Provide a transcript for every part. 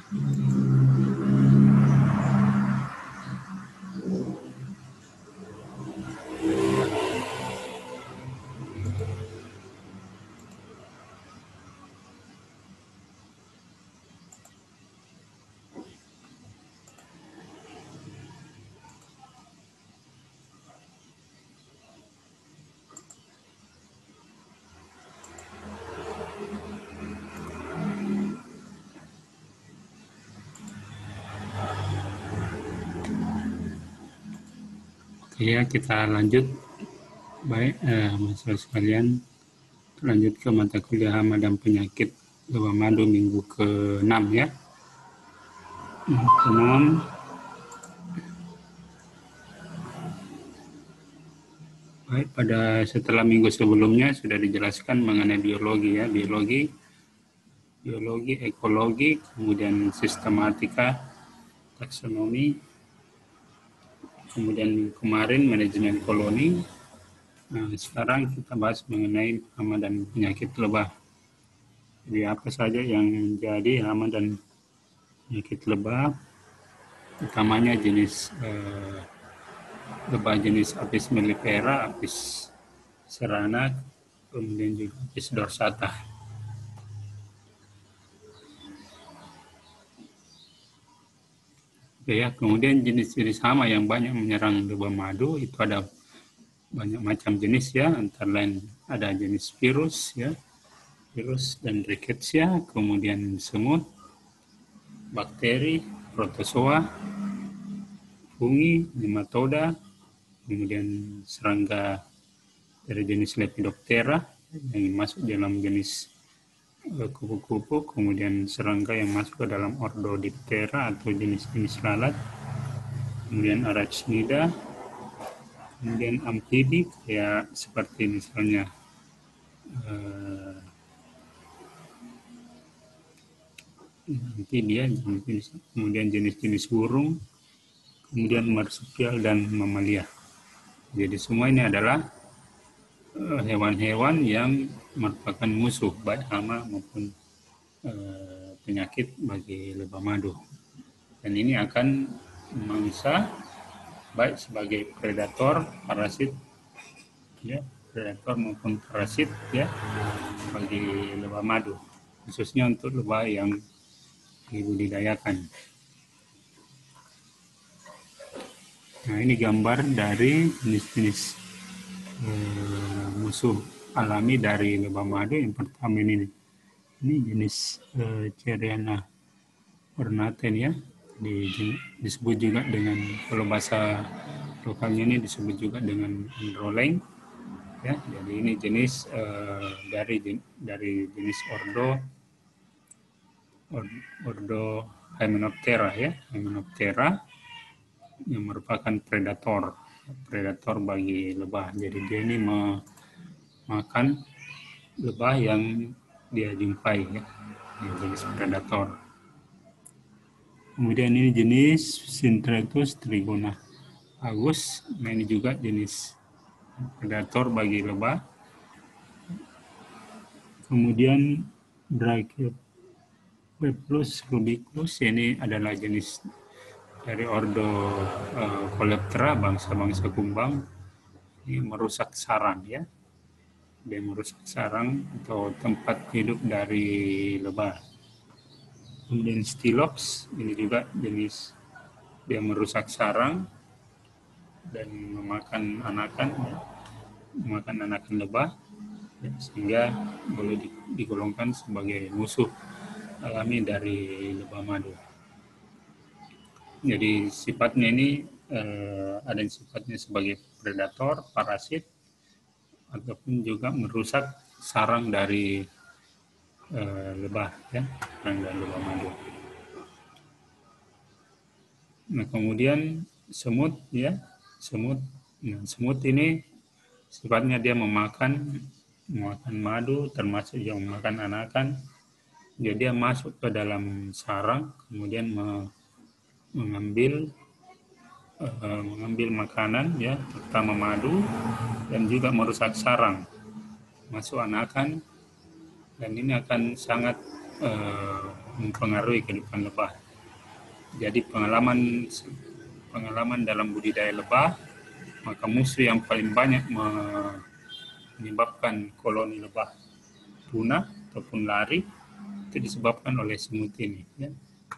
Ya, kita lanjut. Baik, mahasiswa sekalian, lanjut ke mata kuliah hama dan penyakit lebah madu minggu ke-6 ya. Minggu ke-6. Baik, setelah minggu sebelumnya sudah dijelaskan mengenai biologi ya, biologi, ekologi, kemudian sistematika, taksonomi, kemudian kemarin manajemen koloni. Nah, sekarang kita bahas mengenai hama dan penyakit lebah. Jadi apa saja yang menjadi hama dan penyakit lebah? Utamanya jenis lebah jenis Apis mellifera, Apis cerana, kemudian juga Apis dorsata. Ya, kemudian jenis-jenis hama yang banyak menyerang lebah madu itu ada banyak macam jenis ya, antara lain ada jenis virus ya, virus dan rickettsia, kemudian semut, bakteri, protozoa, fungi, nematoda, kemudian serangga dari jenis Lepidoptera yang masuk dalam jenis kupu-kupu, kemudian serangga yang masuk ke dalam ordo Diptera atau jenis-jenis lalat, kemudian arachnida, kemudian amfibi ya seperti misalnya amfibia, kemudian jenis-jenis burung, kemudian marsupial dan mamalia. Jadi semua ini adalah hewan-hewan yang merupakan musuh baik hama maupun penyakit bagi lebah madu. Dan ini akan memangsa baik sebagai predator, parasit, ya, predator maupun parasit ya bagi lebah madu, khususnya untuk lebah yang dibudidayakan. Nah, ini gambar dari jenis-jenis musuh alami dari lebah madu. Yang pertama ini jenis Cerana ornaten ya, disebut juga dengan, kalau bahasa lokalnya ini disebut juga dengan roleng ya. Jadi ini jenis dari jenis ordo Hymenoptera ya, Hymenoptera yang merupakan predator bagi lebah. Jadi dia ini memakan lebah yang dia jumpai ya, jenis predator. Kemudian ini jenis Syntratus trigona agus. Nah, ini juga jenis predator bagi lebah. Kemudian Brachypephalus rubicus, ini adalah jenis dari ordo Coleoptera, bangsa-bangsa kumbang. Ini merusak sarang ya. Dia merusak sarang atau tempat hidup dari lebah. Kemudian Stylops, ini juga jenis dia merusak sarang dan memakan anakan lebah ya, sehingga boleh digolongkan sebagai musuh alami dari lebah madu. Jadi sifatnya ini ada yang sifatnya sebagai predator, parasit, ataupun juga merusak sarang dari lebah ya, sarang dari lebah madu. Nah, kemudian semut ya, semut ini sifatnya dia memakan madu, termasuk yang memakan anakan. Jadi dia masuk ke dalam sarang, kemudian mengambil makanan ya, terutama madu, dan juga merusak sarang, masuk anakan, dan ini akan sangat mempengaruhi kehidupan lebah. Jadi pengalaman dalam budidaya lebah, maka musuh yang paling banyak menyebabkan koloni lebah punah ataupun lari itu disebabkan oleh semut ini, ya.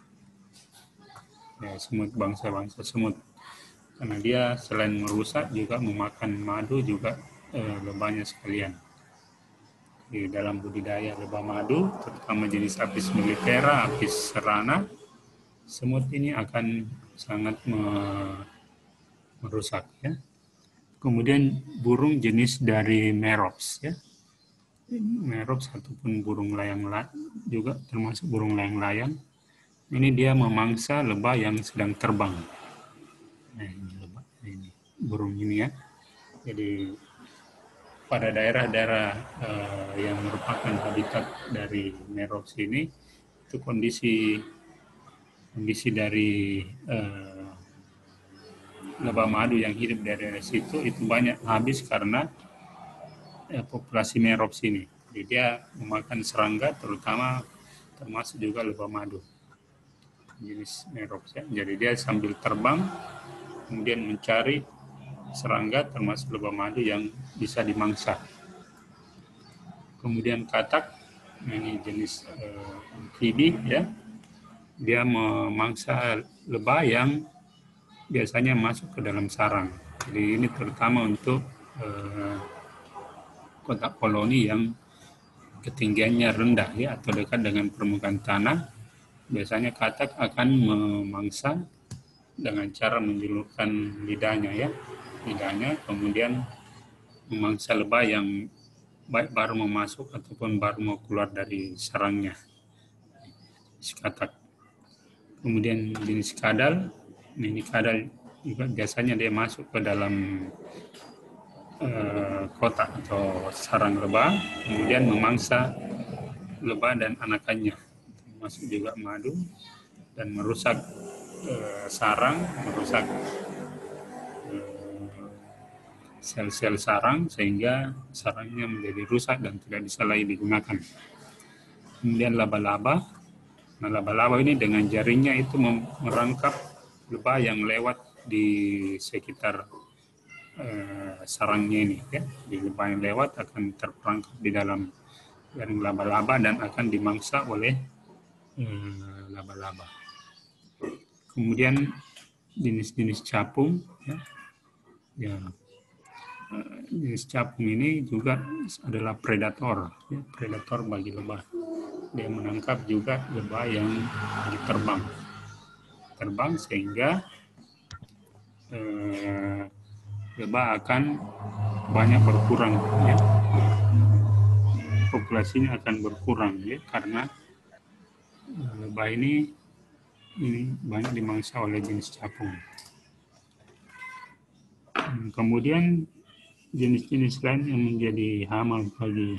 Semut, bangsa-bangsa semut, karena dia selain merusak juga memakan madu juga lebahnya sekalian. Di dalam budidaya lebah madu, terutama jenis Apis mellifera, Apis cerana, semut ini akan sangat merusak, ya. Kemudian burung jenis dari merops, ya. Merops ataupun burung layang juga termasuk burung layang-layang. Ini dia memangsa lebah yang sedang terbang. Nah, ini lebah ini, burung ini, ya. Jadi pada daerah-daerah yang merupakan habitat dari merops ini, itu kondisi dari lebah madu yang hidup dari situ itu banyak habis karena populasi merops ini. Jadi dia memakan serangga, termasuk juga lebah madu jenis merops, ya. Jadi dia sambil terbang kemudian mencari serangga termasuk lebah madu yang bisa dimangsa. Kemudian katak, ini jenis amfibi, ya. Dia memangsa lebah yang biasanya masuk ke dalam sarang. Jadi ini terutama untuk kotak koloni yang ketinggiannya rendah, ya, atau dekat dengan permukaan tanah. Biasanya katak akan memangsa dengan cara menjulurkan lidahnya, ya. Lidahnya kemudian memangsa lebah yang baik baru mau masuk ataupun baru mau keluar dari sarangnya. Katak. Kemudian jenis kadal, ini kadal juga biasanya dia masuk ke dalam kotak atau sarang lebah, kemudian memangsa lebah dan anakannya, termasuk juga madu, dan merusak sarang, merusak sel-sel sarang sehingga sarangnya menjadi rusak dan tidak bisa lagi digunakan. Kemudian laba-laba. Nah, laba-laba ini dengan jaringnya itu merangkap lebah yang lewat di sekitar sarangnya ini, ya. Di lebah yang lewat akan terperangkap di dalam jaring laba-laba dan akan dimangsa oleh laba-laba. Kemudian jenis-jenis capung, ya. Jenis capung ini juga adalah predator, ya, predator bagi lebah. Dia menangkap juga lebah yang terbang sehingga lebah akan banyak berkurang, ya. Populasinya akan berkurang, ya, karena lebah ini banyak dimangsa oleh jenis capung. Kemudian jenis-jenis lain yang menjadi hama bagi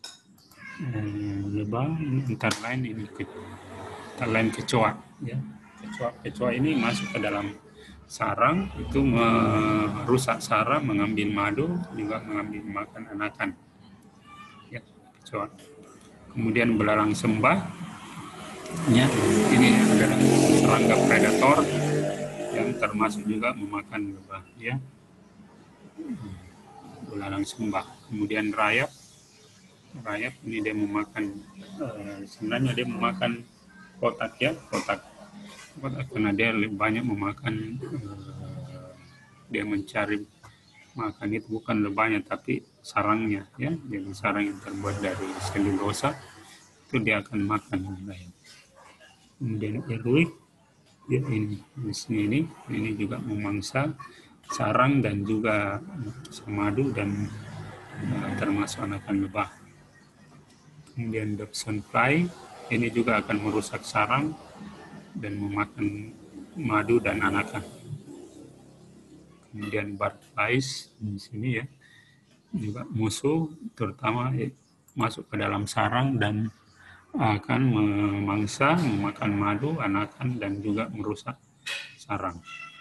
lebah ini antara lain kecoa, ya. Kecoa ini masuk ke dalam sarang, itu merusak sarang, mengambil madu, juga mengambil makan anakan, ya, kecoa. Kemudian belalang sembah, ya, ini adalah serangga predator yang termasuk juga memakan lebah, ya. Belalang sembah. Kemudian rayap ini dia memakan, sebenarnya dia memakan kotak, ya, kotak karena dia banyak memakan, dia mencari makan itu bukan lebahnya tapi sarangnya, ya. Jadi sarang yang terbuat dari selulosa itu dia akan makan. Kemudian eruik, ya, ini juga memangsa sarang dan juga madu dan termasuk anakan lebah. Kemudian Dobson fly, ini juga akan merusak sarang dan memakan madu dan anakan. Kemudian barflies di sini, ya, juga musuh, terutama masuk ke dalam sarang dan akan memangsa, memakan madu, anakan, dan juga merusak sarang.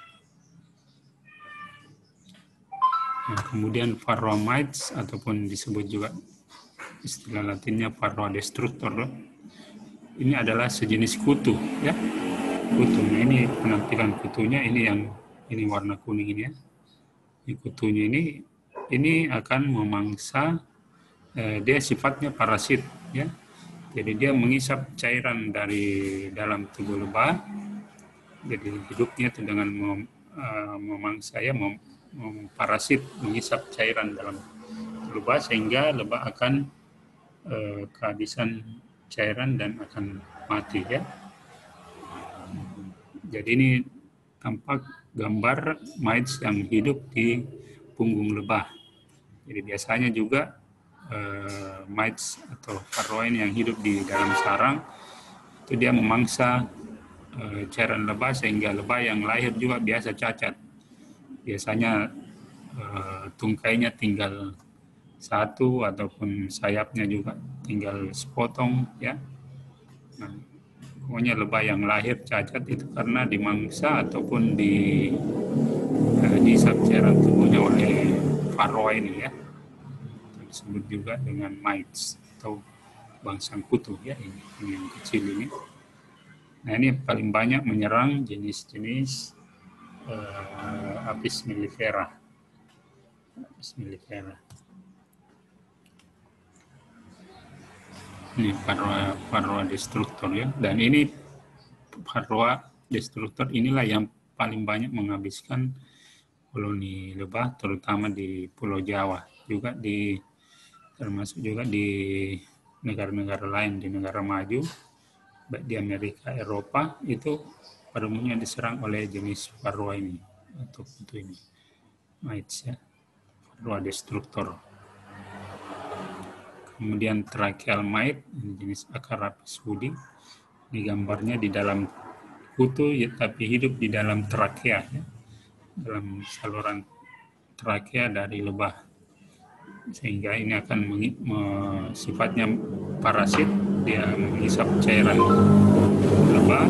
Nah, kemudian varroa mites ataupun disebut juga istilah latinnya varroa destructor. ini adalah sejenis kutu, ya. Kutu. Nah, ini penampilan kutunya, ini warna kuning ini ya. Ini kutunya ini akan memangsa, dia sifatnya parasit, ya. Jadi dia mengisap cairan dari dalam tubuh lebah. Jadi hidupnya itu dengan memangsa, ya, parasit, mengisap cairan dalam lebah sehingga lebah akan kehabisan cairan dan akan mati, ya. Jadi ini tampak gambar mites yang hidup di punggung lebah. Jadi biasanya juga mites atau varroa yang hidup di dalam sarang itu dia memangsa cairan lebah sehingga lebah yang lahir juga biasa cacat. Biasanya tungkainya tinggal satu ataupun sayapnya juga tinggal sepotong, ya. Nah, pokoknya lebah yang lahir cacat itu karena dimangsa ataupun diisap cairan tubuhnya oleh varroa ini, ya. Disebut juga dengan mites atau bangsang kutu, ya, ini yang kecil ini. Nah, ini paling banyak menyerang jenis-jenis Apis mellifera. Apis mellifera. Ini varroa destruktor, ya. Dan ini varroa destruktor inilah yang paling banyak menghabiskan koloni lebah, terutama di Pulau Jawa, juga termasuk juga di negara-negara lain, di negara maju, baik di Amerika, Eropa, itu pada umumnya diserang oleh jenis varroa ini atau kutu ini, mites, ya, varroa destruktor. Kemudian tracheal mite, jenis Acarapis woodi. Ini gambarnya di dalam kutu, ya, tapi hidup di dalam trakea, ya, dalam saluran trakea dari lebah. Sehingga ini akan sifatnya parasit, dia menghisap cairan lebah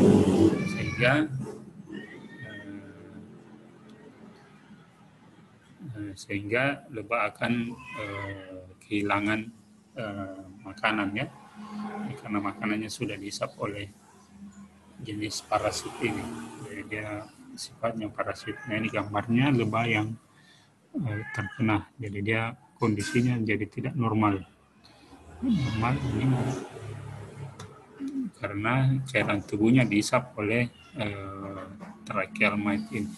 sehingga lebah akan kehilangan makanan, ya, karena makanannya sudah dihisap oleh jenis parasit ini. Jadi dia sifatnya parasit. Nah, ini gambarnya lebah yang terkena. Jadi dia kondisinya jadi tidak normal. Normal ini karena cairan tubuhnya dihisap oleh tracheal mite ini.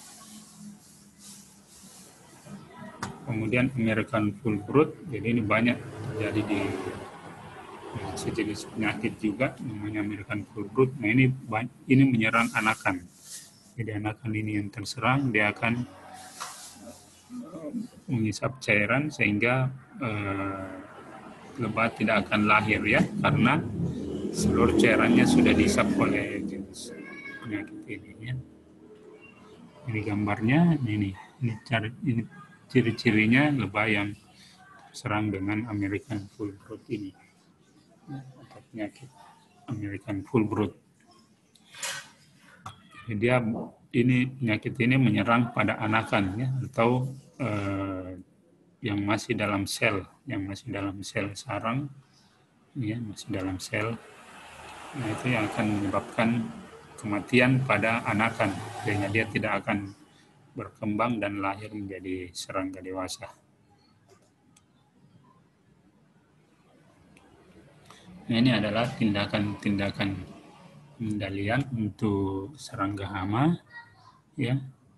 Kemudian American Foulbrood, jadi ini banyak terjadi di sejenis penyakit juga namanya American Foulbrood. Nah, ini menyerang anakan. Jadi anakan ini yang terserang, dia akan menghisap cairan sehingga lebah tidak akan lahir, ya, karena seluruh cairannya sudah dihisap oleh jenis penyakit ini, ya. Ini gambarnya, ini ciri-cirinya lebah yang terserang dengan American Foulbrood ini, atau penyakit American Foulbrood. Jadi penyakit ini menyerang pada anakan, ya, atau yang masih dalam sel sarang, ya, masih dalam sel. Nah, itu yang akan menyebabkan kematian pada anakan, sehingga dia tidak akan berkembang dan lahir menjadi serangga dewasa. Nah, ini adalah tindakan-tindakan pengendalian untuk serangga hama, ya.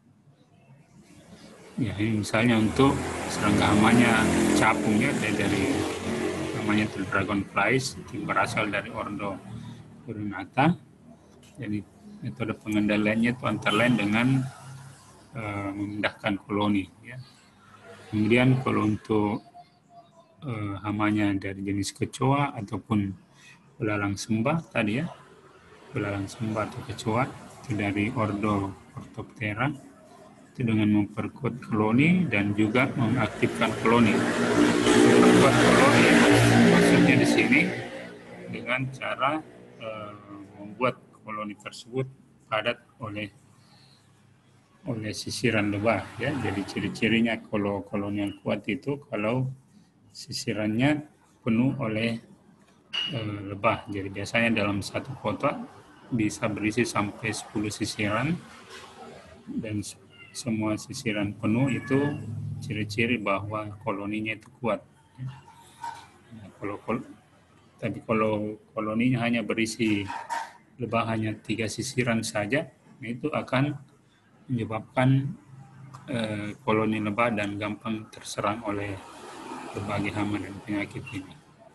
Ya, ini misalnya untuk serangga hamanya capungnya dari namanya itu dragonflies, itu berasal dari ordo Urinata. Jadi metode pengendaliannya itu antara lain dengan memindahkan koloni, ya. Kemudian kalau untuk hamanya dari jenis kecoa ataupun belalang sembah tadi, ya, belalang sembah atau kecoa itu dari ordo Orthoptera, itu dengan memperkuat koloni dan juga mengaktifkan koloni. Memperkuat koloni maksudnya di sini dengan cara membuat koloni tersebut padat oleh sisiran lebah, ya. Jadi ciri-cirinya kalau koloni yang kuat itu kalau sisirannya penuh oleh lebah. Jadi biasanya dalam satu kotak bisa berisi sampai 10 sisiran, dan semua sisiran penuh itu ciri-ciri bahwa koloninya itu kuat. Nah, kalau koloninya hanya berisi lebah hanya 3 sisiran saja, nah itu akan menyebabkan koloni lebah dan gampang terserang oleh berbagai hama dan penyakit ini.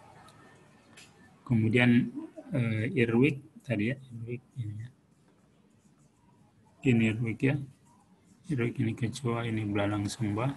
Kemudian earwig tadi ya, earwig ini ya. Ini earwig ya. Earwig ini kecoa, ini belalang sembah.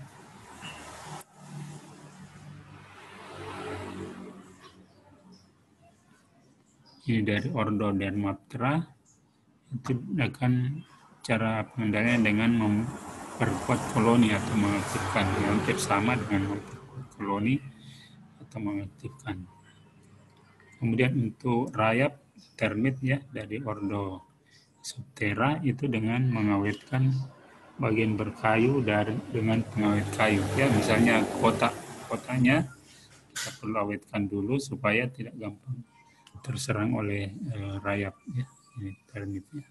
Ini dari ordo Dermaptera. Itu akan cara pengendalian dengan memperkuat koloni atau mengaktifkan, hampir sama dengan memperkuat koloni atau mengaktifkan. Kemudian untuk rayap termit ya dari ordo Isoptera itu dengan mengawetkan bagian berkayu dengan pengawet kayu ya, misalnya kotaknya kita perlu awetkan dulu supaya tidak gampang terserang oleh rayap ya, ini termitnya.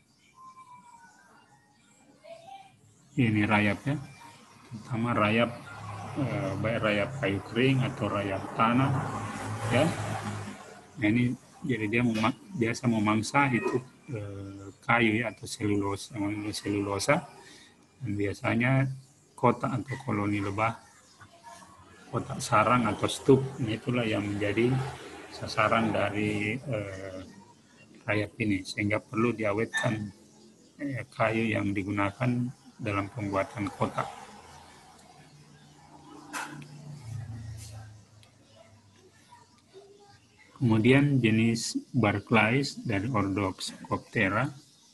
Ini rayap ya, terutama rayap baik rayap kayu kering atau rayap tanah ya. Nah, ini jadi dia biasa memangsa itu kayu ya, atau selulosa, dan biasanya kotak atau koloni lebah, kotak sarang atau stup, nah itulah yang menjadi sasaran dari rayap ini, sehingga perlu diawetkan kayu yang digunakan dalam pembuatan kotak. Kemudian jenis Barclays dari ordo Psychoptera.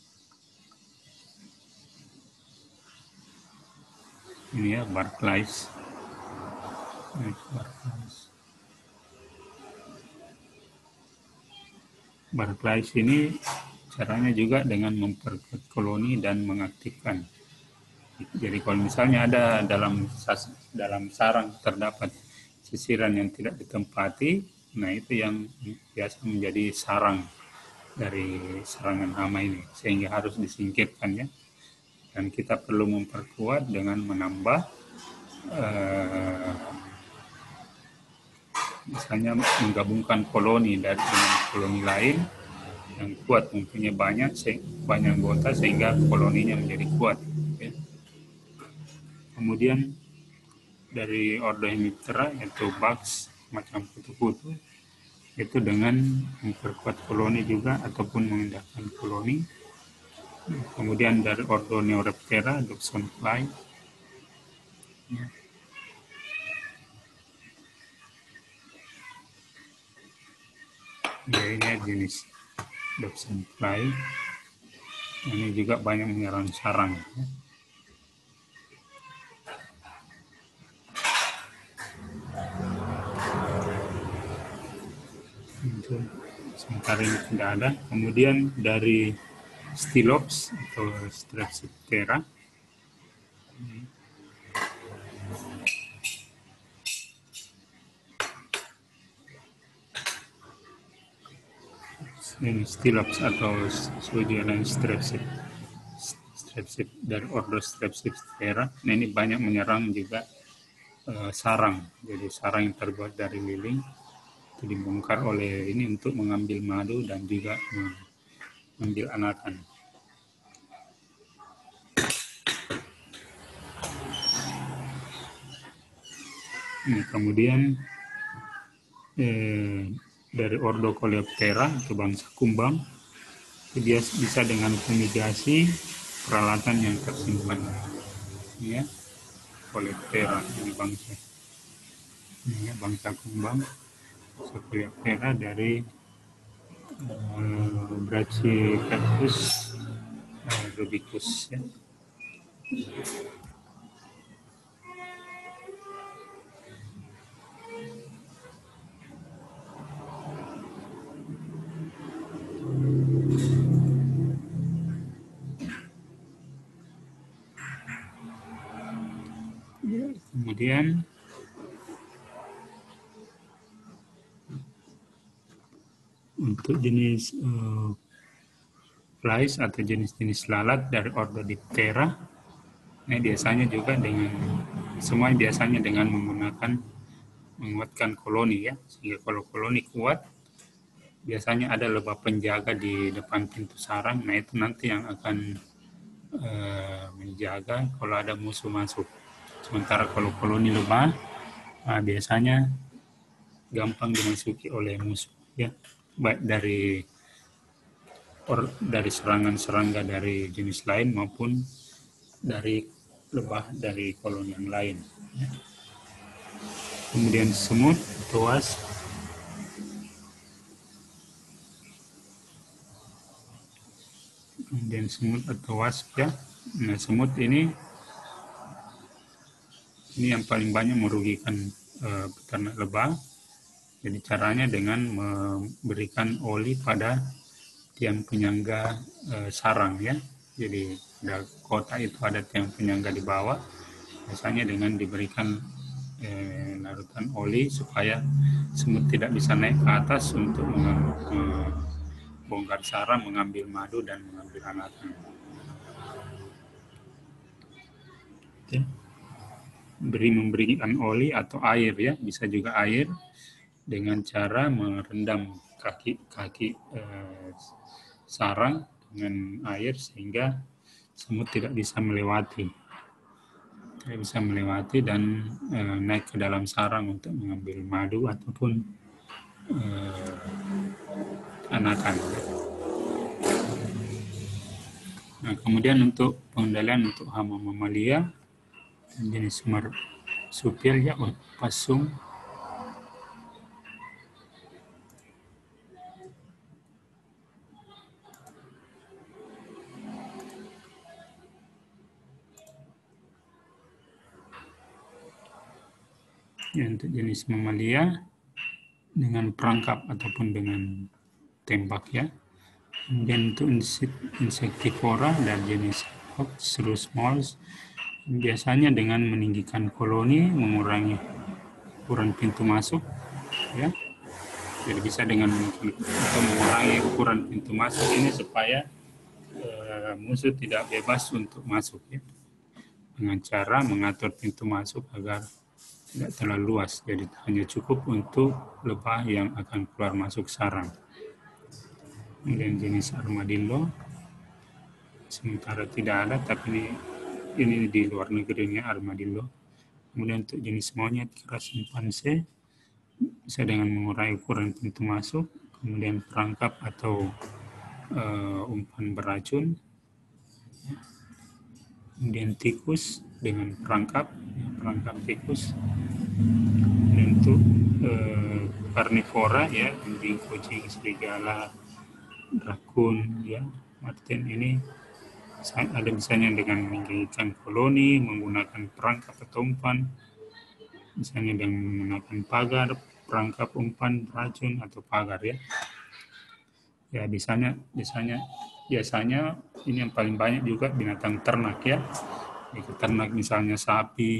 Ini ya Barclays. Barclays ini caranya juga dengan memperkuat koloni dan mengaktifkan. Jadi kalau misalnya ada dalam sarang terdapat sisiran yang tidak ditempati, nah itu yang biasa menjadi sarang dari serangan hama ini, sehingga harus disingkirkan ya. Dan kita perlu memperkuat dengan menambah misalnya menggabungkan koloni dengan koloni lain yang kuat, mempunyai banyak anggota sehingga koloninya menjadi kuat ya. Kemudian dari ordo Hemiptera yaitu bugs, macam kutu-kutu, itu dengan memperkuat koloni juga ataupun memindahkan koloni. Kemudian dari ordo Neuraptera, Dobsonfly ya. Ya, ini jenis Dobsonfly, ini juga banyak menyerang sarang ya. Untuk sementara ini tidak ada. Kemudian dari Stylops atau Strepsiptera, ini Stylops atau Sujolan Strepsip dari ordo Strepsiptera. Nah, ini banyak menyerang juga sarang. Jadi sarang yang terbuat dari liling itu dibongkar oleh ini untuk mengambil madu dan juga mengambil anakan. Nah, kemudian dari ordo Coleoptera atau bangsa kumbang, dia bisa dengan fumigasi peralatan yang tersimpan ya. Coleoptera ini bangsa kumbang, Coleoptera dari Brachypeptus rubicus ya. Kemudian untuk jenis flies atau jenis-jenis lalat dari ordo Diptera, nah biasanya juga biasanya dengan menguatkan koloni ya, sehingga kalau koloni kuat biasanya ada lebah penjaga di depan pintu sarang. Nah itu nanti yang akan menjaga kalau ada musuh masuk. Sementara kalau koloni lebah biasanya gampang dimasuki oleh musuh ya, baik dari serangan serangga dari jenis lain maupun dari lebah dari koloni yang lain ya. Kemudian semut atau wasp. Kemudian semut atau wasp ya. Nah, semut ini yang paling banyak merugikan peternak lebah. Jadi caranya dengan memberikan oli pada tiang penyangga sarang ya. Jadi ada kotak itu ada tiang penyangga di bawah. Biasanya dengan diberikan larutan oli supaya semut tidak bisa naik ke atas untuk membongkar sarang, mengambil madu dan mengambil anakan. Okay. Memberikan oli atau air ya, bisa juga air dengan cara merendam kaki sarang dengan air sehingga semut tidak bisa melewati dan naik ke dalam sarang untuk mengambil madu ataupun anakan. Nah, kemudian untuk pengendalian untuk hama mamalia jenis marsupil ya, pasung. Ya, untuk jenis mamalia dengan perangkap ataupun dengan tembak ya. Kemudian untuk insektivora dan jenis Shrews moles biasanya dengan meninggikan koloni, mengurangi ukuran pintu masuk ya. Jadi bisa dengan mengurangi ukuran pintu masuk ini supaya musuh tidak bebas untuk masuk ya. Dengan cara mengatur pintu masuk agar tidak terlalu luas, jadi hanya cukup untuk lebah yang akan keluar masuk sarang. Kemudian jenis armadillo, sementara tidak ada, tapi ini di luar negerinya armadillo. Kemudian untuk jenis monyet keras simpanse, bisa dengan mengurangi ukuran pintu masuk, kemudian perangkap atau umpan beracun. Kemudian tikus dengan perangkap tikus. Dan untuk karnivora ya, anjing, kucing, serigala, rakun ya, marten ini ada misalnya dengan meninggikan koloni, menggunakan perangkap atau umpan, misalnya dengan menggunakan pagar, perangkap, umpan, racun atau pagar ya. Ya biasanya ini yang paling banyak juga binatang ternak ya. Jadi ternak misalnya sapi,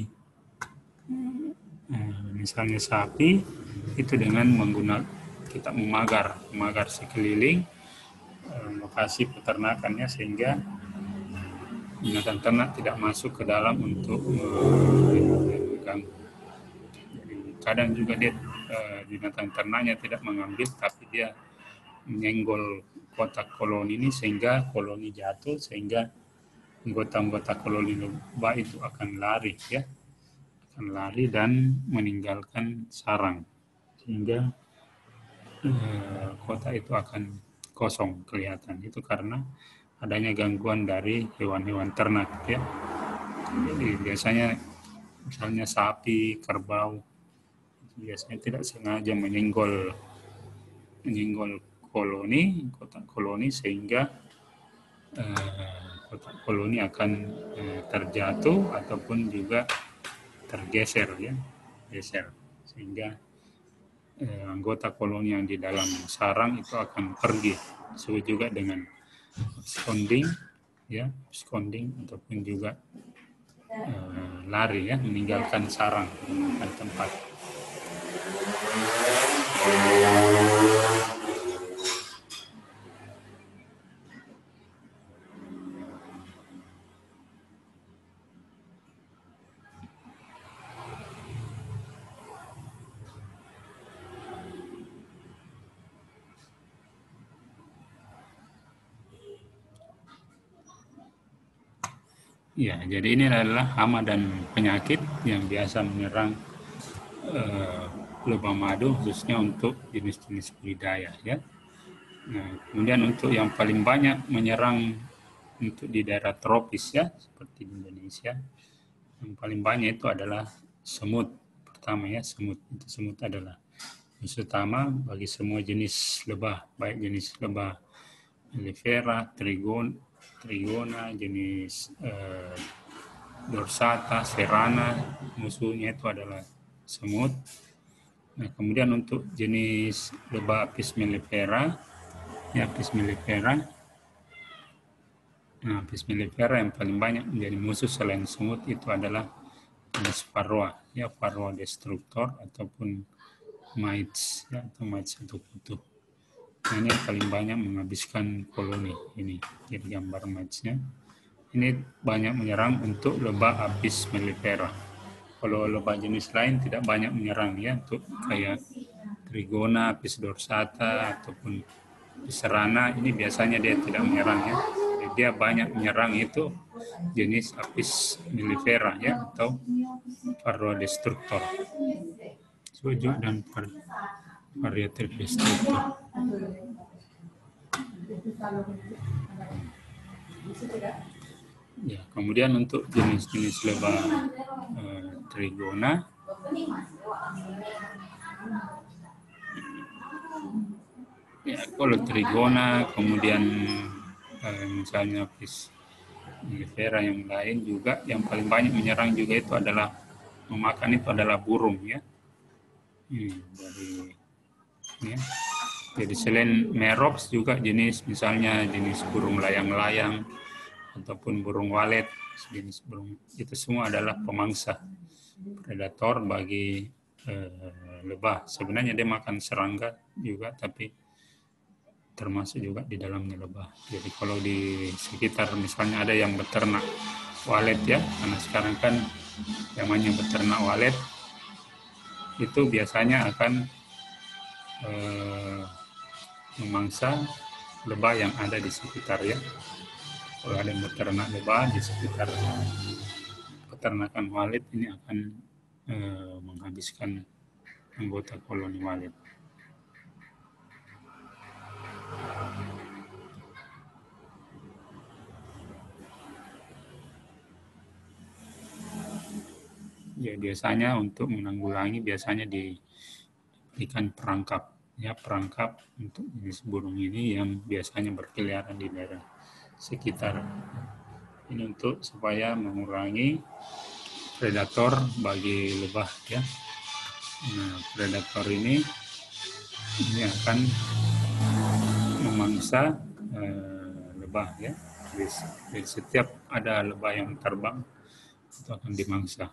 itu dengan kita memagar sekeliling lokasi peternakannya sehingga binatang ternak tidak masuk ke dalam untuk mengganggu. Jadi kadang juga dia binatang ternaknya tidak mengambil, tapi dia menyenggol kotak koloni ini sehingga koloni jatuh, sehingga anggota-anggota koloni lebah itu akan lari dan meninggalkan sarang, sehingga kotak itu akan kosong kelihatan. Itu karena adanya gangguan dari hewan-hewan ternak ya. Jadi biasanya misalnya sapi, kerbau biasanya tidak sengaja menyenggol kotak koloni sehingga kotak koloni akan terjatuh ataupun juga tergeser ya, sehingga anggota koloni yang di dalam sarang itu akan pergi. Disebut juga dengan absconding ataupun juga lari ya, meninggalkan sarang, meninggalkan tempat. Ya, jadi ini adalah hama dan penyakit yang biasa menyerang lebah madu, khususnya untuk jenis-jenis budidaya ya. Nah, kemudian untuk yang paling banyak menyerang untuk di daerah tropis ya, seperti di Indonesia, yang paling banyak itu adalah semut. Pertama ya, semut. Itu semut adalah musuh utama bagi semua jenis lebah, baik jenis lebah mellifera, trigona, jenis dorsata, serana, musuhnya itu adalah semut. Nah, kemudian untuk jenis lebah Apis mellifera, ya Apis mellifera. Nah, Apis mellifera yang paling banyak menjadi musuh selain semut itu adalah jenis varroa, ya varroa destruktor ataupun mites, ya atau mites atau kutu. Nah, ini yang paling banyak menghabiskan koloni ini. Jadi gambar mites-nya. Ini banyak menyerang untuk lebah Apis mellifera. Kalau lebah jenis lain tidak banyak menyerang ya, untuk kayak trigona, Apis dorsata ataupun serana ini biasanya dia tidak menyerang ya. Jadi dia banyak menyerang itu jenis Apis mellifera ya atau varroa destruktor. Sujuk dan variatif destruktor. Ya, kemudian untuk jenis-jenis lebah trigona, ya kalau trigona, kemudian misalnya Apis mellifera yang lain juga, yang paling banyak menyerang juga itu adalah memakan itu adalah burung ya. Ya. Jadi selain merops juga jenis misalnya jenis burung layang-layang ataupun burung walet, jenis burung itu semua adalah pemangsa predator bagi lebah. Sebenarnya dia makan serangga juga, tapi termasuk juga di dalamnya lebah. Jadi kalau di sekitar misalnya ada yang beternak walet ya, karena sekarang kan yang namanya beternak walet itu biasanya akan memangsa lebah yang ada di sekitar ya. Kalau ada yang beternak lebah di sekitar peternakan walet, ini akan menghabiskan anggota koloni walet. Ya biasanya untuk menanggulangi biasanya diberikan perangkap ya, perangkap untuk jenis burung ini yang biasanya berkeliaran di daerah sekitar. Ini untuk supaya mengurangi predator bagi lebah ya. Nah, predator ini akan memangsa lebah ya. Jadi setiap ada lebah yang terbang itu akan dimangsa.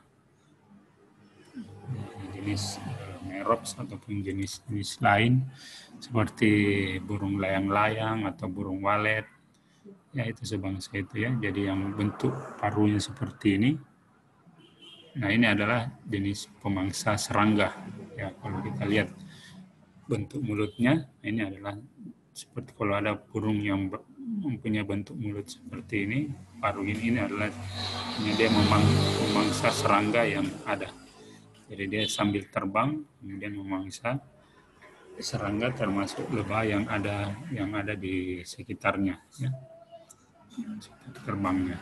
Jenis merops ataupun jenis-jenis lain seperti burung layang-layang atau burung walet ya, itu sebangsa itu ya. Jadi yang bentuk paruhnya seperti ini, nah ini adalah jenis pemangsa serangga ya. Kalau kita lihat bentuk mulutnya, ini adalah seperti kalau ada burung yang mempunyai bentuk mulut seperti ini, paruh ini adalah dia memangsa serangga yang ada. Jadi dia sambil terbang kemudian memangsa serangga termasuk lebah yang ada di sekitarnya ya, terbangnya.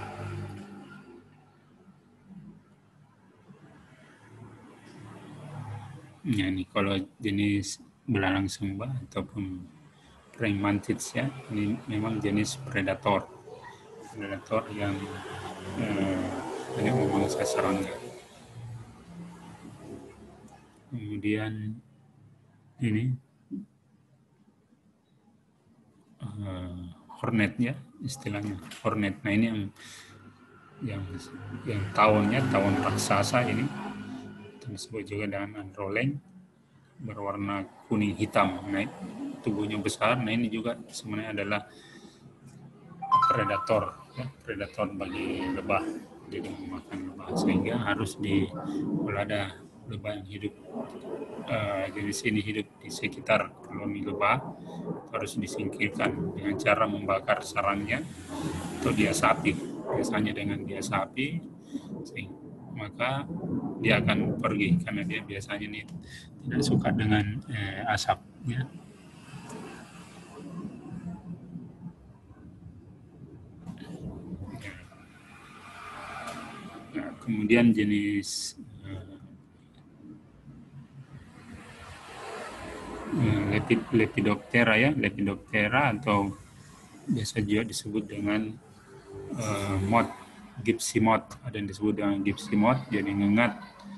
Ya, ini kalau jenis belalang sumba ataupun praying mantis ya, ini memang jenis predator yang hanya memangsa serangga. Kemudian ini hornet ya, istilahnya hornet. Nah ini yang tahun raksasa ini disebut juga dengan androleng, berwarna kuning hitam. Nah tubuhnya besar. Nah ini juga sebenarnya adalah predator bagi lebah, jadi memakan lebah, sehingga harus kalau ada lebah yang hidup jenis ini hidup di sekitar koloni lebah, harus disingkirkan dengan cara membakar sarangnya atau diasapi biasanya dengan bias api, maka dia akan pergi karena dia biasanya ini tidak suka dengan asap. Ya. Nah, kemudian jenis Lepidoptera ya, Lepidoptera atau biasa juga disebut dengan moth, gypsy moth, ada yang disebut dengan gypsy moth, jadi ngengat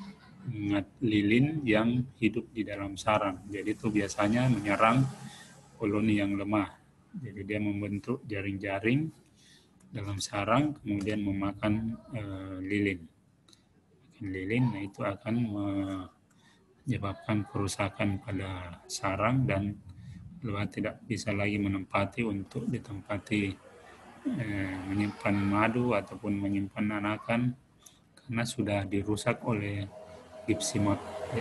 lilin yang hidup di dalam sarang. Jadi itu biasanya menyerang koloni yang lemah. Jadi dia membentuk jaring-jaring dalam sarang, kemudian memakan lilin. Nah itu akan menyebabkan kerusakan pada sarang dan lebah tidak bisa lagi menempati untuk ditempati menyimpan madu ataupun menyimpan anakan karena sudah dirusak oleh gypsy moth ya,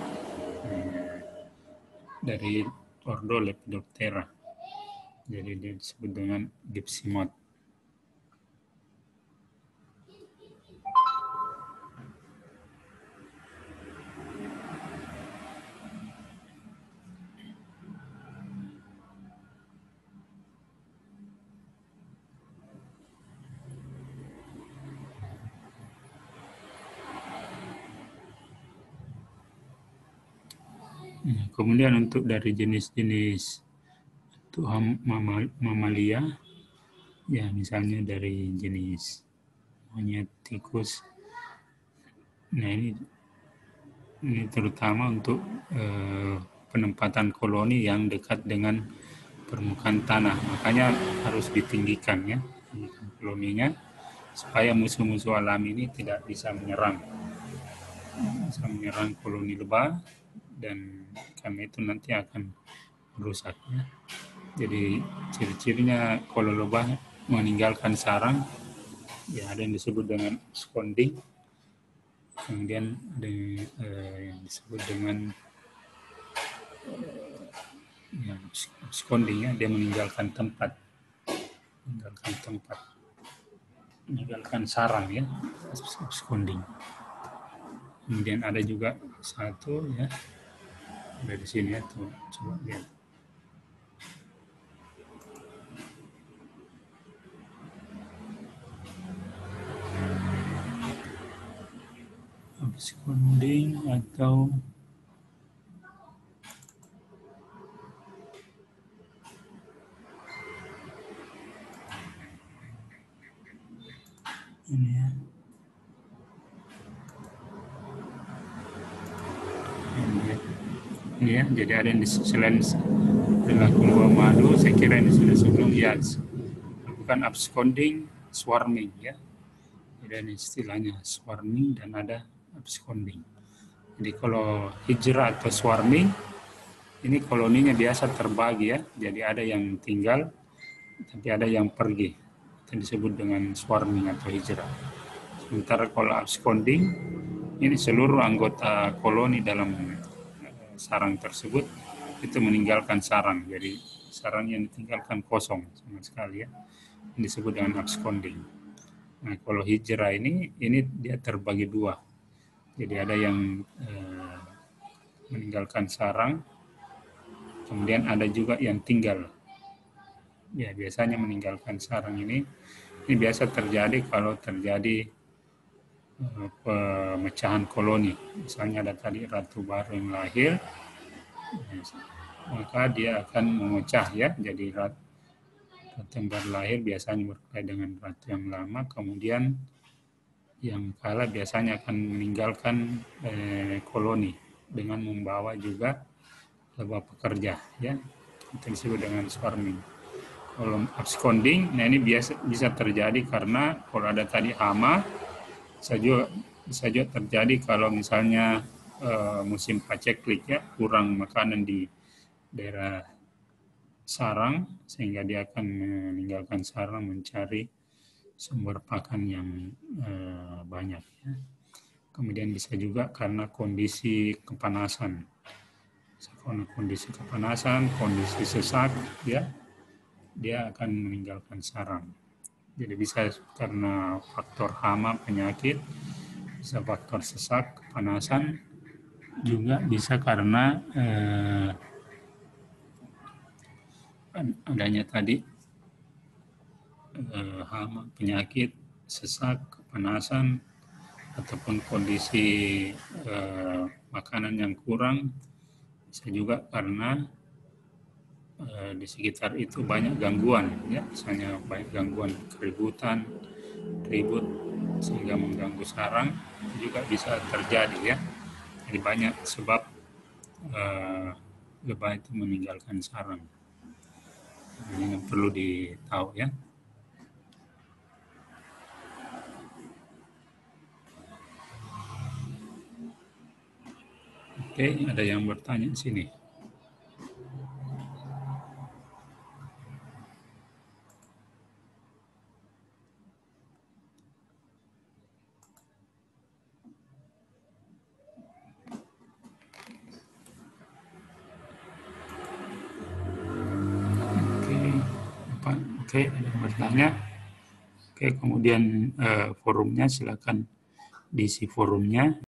dari ordo Lepidoptera. Jadi dia disebut dengan gypsy moth. Kemudian untuk dari jenis-jenis mamalia, ya misalnya dari jenis monyet, tikus. Nah ini terutama untuk penempatan koloni yang dekat dengan permukaan tanah, makanya harus ditinggikan ya koloninya supaya musuh-musuh alam ini tidak bisa menyerang koloni lebah, dan karena itu nanti akan merusaknya. Jadi ciri-cirinya kalau lebah meninggalkan sarang, ya ada yang disebut dengan absconding, kemudian ada yang disebut dengan absconding, ya, dia meninggalkan tempat, meninggalkan sarang ya, absconding. Kemudian ada juga satu ya, dari sini ya, tuh coba lihat. Absconding atau ini ya. Ini ya, jadi ada yang selain perilaku lebah madu, saya kira ini sudah sebelum ya, bukan absconding, swarming ya. Jadi ada istilahnya swarming dan ada absconding. Jadi kalau hijrah atau swarming, ini koloninya biasa terbagi ya. Jadi ada yang tinggal, tapi ada yang pergi. Itu disebut dengan swarming atau hijrah. Sementara kalau absconding, ini seluruh anggota koloni dalam sarang tersebut itu meninggalkan sarang. Jadi sarang yang ditinggalkan kosong sama sekali ya. Ini disebut dengan absconding. Nah, kalau hijrah ini dia terbagi dua. Jadi ada yang meninggalkan sarang, kemudian ada juga yang tinggal. Ya, biasanya meninggalkan sarang ini biasa terjadi kalau terjadi pemecahan koloni. Misalnya ada tadi ratu baru yang lahir, maka dia akan memecah ya. Jadi ratu yang baru lahir biasanya berkelahi dengan ratu yang lama, kemudian yang kalah biasanya akan meninggalkan koloni dengan membawa juga lebah pekerja ya. Itu disebut dengan swarming. Kalau absconding, nah ini bisa terjadi karena kalau ada tadi hama, bisa juga terjadi kalau misalnya musim paceklik ya, kurang makanan di daerah sarang, sehingga dia akan meninggalkan sarang mencari sumber pakan yang banyak ya. Kemudian bisa juga karena kondisi kepanasan, kondisi sesak ya, dia akan meninggalkan sarang. Jadi bisa karena faktor hama, penyakit, bisa faktor sesak, kepanasan, juga bisa karena adanya tadi hama, penyakit, sesak, kepanasan, ataupun kondisi makanan yang kurang. Bisa juga karena di sekitar itu banyak gangguan, ya, misalnya banyak gangguan keributan, ribut sehingga mengganggu sarang, juga bisa terjadi, ya. Jadi banyak sebab lebah itu meninggalkan sarang. Ini yang perlu ditahu, ya. Oke, ada yang bertanya di sini. Oke, ada yang bertanya. Oke, kemudian forumnya silakan diisi forumnya.